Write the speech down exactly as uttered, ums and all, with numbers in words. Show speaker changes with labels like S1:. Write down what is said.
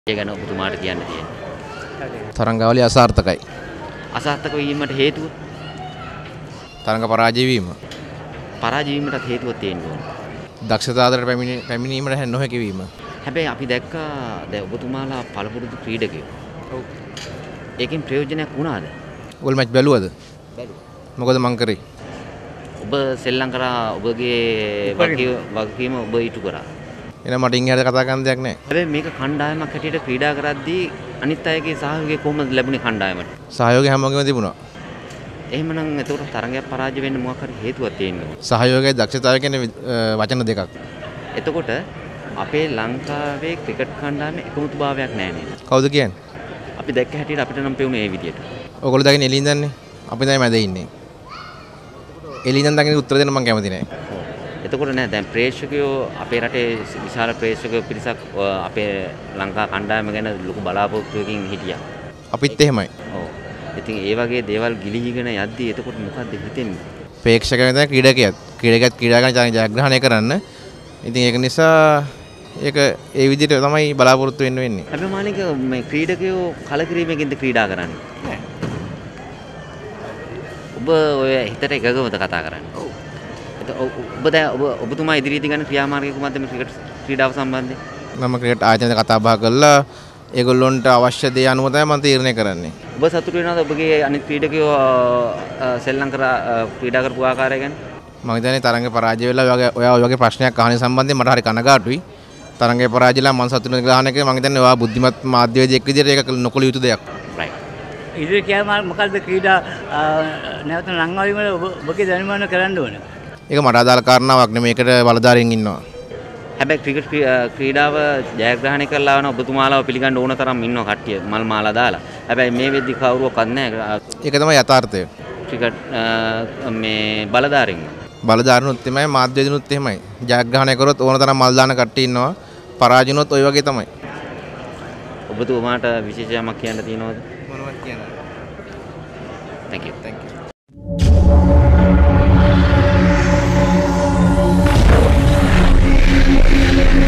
S1: ඒ ගැන ඔබතුමාට කියන්න තියෙන්නේ.
S2: තරංගාවලිය අසාර්ථකයි.
S1: අසාර්ථක වීමට හේතුව
S2: තරංග පරාජය වීම.
S1: පරාජය වීමටත් හේතුවක් තියෙනවා.
S2: දක්ෂතාවයට පැමිණි පැමිණීමට නොහැකි වීම.
S1: හැබැයි අපි දැක්කා දැන් ඔබතුමාලා පළපුරුදු ක්‍රීඩකයෝ. ඔව්. ඒකෙන් ප්‍රයෝජනයක් වුණාද?
S2: ගෝල් මැච් බැලුවද?
S1: බැලුවා.
S2: මොකද මං කරේ?
S1: ඔබ සෙල්ලම් කරා ඔබගේ වගකීම ඔබ ඉටු කරා.
S2: එහෙනම් මට ඉංග්‍රීසියට කතා කරන්න දෙයක් නැහැ.
S1: හැබැයි මේක කණ්ඩායමක් හැටියට ක්‍රීඩා කරද්දී අනිත් අයගේ සහයෝගය කොහොමද ලැබුණේ කණ්ඩායමට?
S2: සහයෝගය හැමෝගෙම තිබුණා.
S1: එහෙමනම් එතකොට තරගයක් පරාජය වෙන්න මොකක් හරි හේතුවක් තියෙනවා.
S2: සහයෝගය දක්ෂතාවය කියන්නේ වචන දෙකක්.
S1: එතකොට අපේ ලංකාවේ ක්‍රිකට් කණ්ඩායමේ එකමුතුභාවයක් නැහැ නේද?
S2: කවුද කියන්නේ?
S1: අපි දැක්ක හැටියට අපිට නම් පෙවුනේ ඒ විදියට.
S2: ඔයගොල්ලෝ දකින්න එළින් දන්නේ. අපි තමයි මැද ඉන්නේ. එළින් දකින්න උත්තර දෙන්න මම කැමති නැහැ.
S1: එතකොට නෑ දැන් ප්‍රේක්ෂකයෝ අපේ රටේ විශාල ප්‍රේක්ෂක පිරිසක් අපේ ලංකා කණ්ඩායම ගැන ලොකු බලාපොරොත්තුවකින් හිටියා.
S2: අපිත් එහෙමයි.
S1: ඔව්. ඉතින් ඒ වගේ දේවල් ගිලිහිගෙන යද්දි එතකොට මොකද්ද හිතෙන්නේ?
S2: ප්‍රේක්ෂකයන් තමයි ක්‍රීඩකයත්. ක්‍රීඩකයත් ක්‍රීඩා කරන ජයග්‍රහණය කරන්න. ඉතින් ඒක නිසා ඒක ඒ විදිහට තමයි බලාපොරොත්තු වෙන්න වෙන්නේ.
S1: හැබැයි මානික මේ ක්‍රීඩකයෝ කලකිරීමකින්ද ක්‍රීඩා කරන්නේ? නෑ. ඔබ ඔය හිතට එකගමද කතා කරන්නේ? ඔව්. ඔබ දැන් ඔබ ඔබතුමා ඉදිරියේදී ගන්න ක්‍රියාමාර්ගය කුමක්ද මේ ක්‍රිකට් ක්‍රීඩාව සම්බන්ධයෙන්?
S2: මම ක්‍රිකට් ආයතනයට කතා බහ කරලා ඒගොල්ලොන්ට අවශ්‍ය දේ අනුව තමයි මම තීරණය කරන්නේ.
S1: ඔබ සතුටු වෙනවද ඔබගේ අනිත් ක්‍රීඩකයෝ සෙල්ලම් කර ක්‍රීඩා කරපු ආකාරය ගැන?
S2: මම හිතන්නේ තරංගේ පරාජය වෙලා ඔයා ඔය වගේ ප්‍රශ්නයක් අහන සම්බන්ධයෙන් මට හරි කනගාටුයි. තරංගේ පරාජයලා මම සතුටු වෙන ග්‍රහණයක මම හිතන්නේ ඔයා බුද්ධිමත් මාධ්‍යවේදියෙක් විදිහට ඒක නොකළ යුතු දෙයක්.
S1: රයිට්.
S3: ඉතින් කියන්න මොකද්ද ක්‍රීඩා නැවත රංගවීමල ඔබගේ දැනුම කරන්න ඕන.
S2: ඒක මට අදාළ කාරණාවක් නෙමෙයි. ඒකට බලධාරීන් ඉන්නවා.
S1: හැබැයි ක්‍රිකට් ක්‍රීඩාව ජයග්‍රහණය කරලා වන ඔබතුමාලාව පිළිගන්න ඕන තරම් ඉන්නවා කට්ටිය මල් මාලා දාලා. හැබැයි මේ වෙද්දි කවුරුවක්වත් නැහැ.
S2: ඒක තමයි යථාර්ථය.
S1: ක්‍රිකට් මේ බලධාරීන්.
S2: බලධාරීනුත් එහෙමයි මාධ්‍යවේදීනුත් එහෙමයි. ජයග්‍රහණය කරොත් ඕන තරම් මල් දාන කට්ටිය ඉන්නවා. පරාජිනුත් ওই වගේ තමයි.
S1: ඔබතුමාට විශේෂ යමක් කියන්න තියෙනවද?
S2: මොනවද කියන්න?
S1: Thank you.
S2: Thank you.
S4: We'll be right back.